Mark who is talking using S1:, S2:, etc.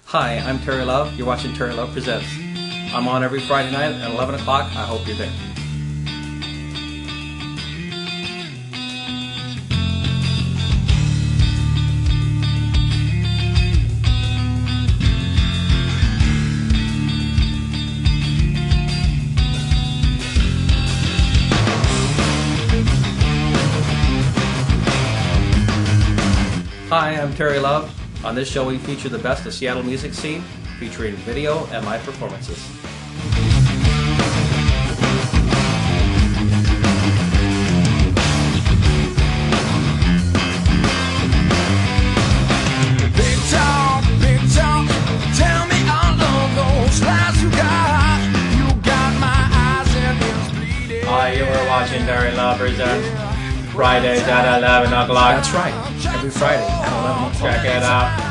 S1: Hi, I'm Terry Love. You're watching Terry Love Presents. I'm on every Friday night at 11 o'clock. I hope you're there. Hi, I'm Terry Love. On this show we feature the best of Seattle music scene, featuring video and live performances.
S2: Big talk, tell me all of those lies you got. You got my eyes and ears bleeding.
S1: Hi, you were watching Terry Love Presents. Fridays at 11 o'clock.
S3: That's right, every Friday at 11 o'clock.
S1: Check it out.